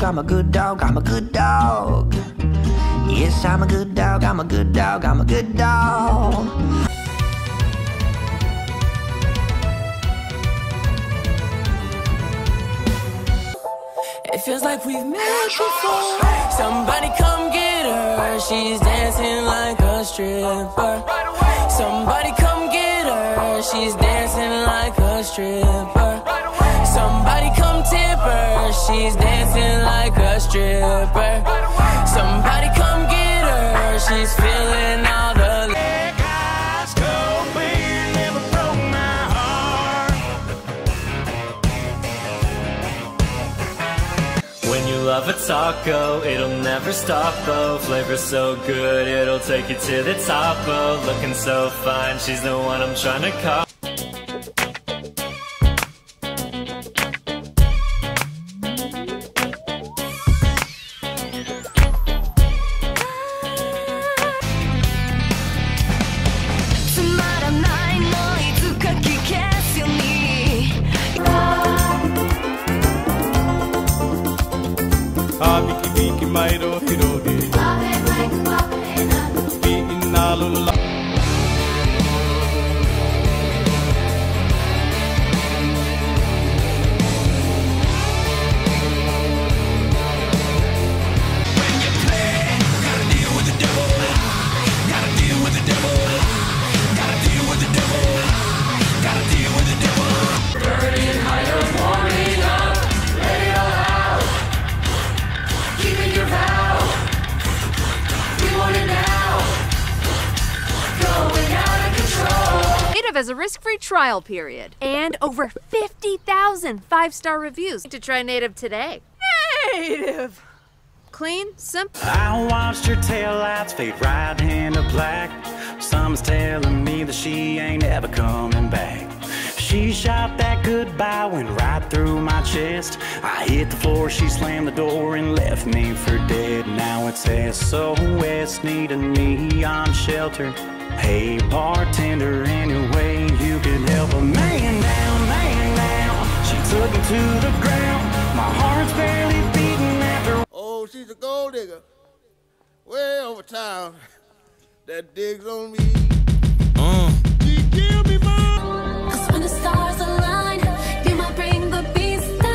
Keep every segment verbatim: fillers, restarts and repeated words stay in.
I'm a good dog, I'm a good dog. Yes, I'm a good dog, I'm a good dog, I'm a good dog. It feels like we've met before. Somebody come get her. She's dancing like a stripper. Somebody come get her. She's dancing like a stripper. Somebody come tip her. She's dancing like a stripper. Somebody come get her. She's feeling all the When you love a taco, it'll never stop, oh. Flavor's so good, it'll take you to the top, oh. Looking so fine, she's the one I'm trying to call. As a risk-free trial period and over fifty thousand five-star reviews. To try Native today. Native! Clean, simple. I watched her taillights fade right into black. Someone's telling me that she ain't ever coming back. She shot that goodbye, went right through my chest. I hit the floor, she slammed the door and left me for dead. Now it's S O S, need a neon shelter. Hey bartender, any way you could help a man down, man down. She took him to the ground. My heart's barely beating after. Oh, she's a gold digger. Way over town. That digs on me. Uh. She killed me, mom. Cause when the stars align, you might bring the beast down.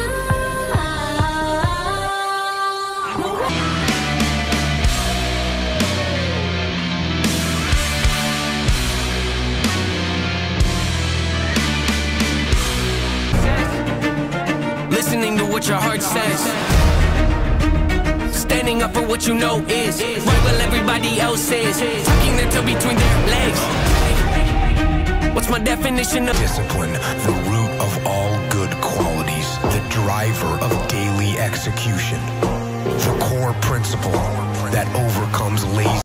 listening to what your heart says, standing up for what you know is right while everybody else is tucking their toe between their legs. What's my definition of discipline? The root of all good qualities, the driver of daily execution, the core principle that overcomes lazy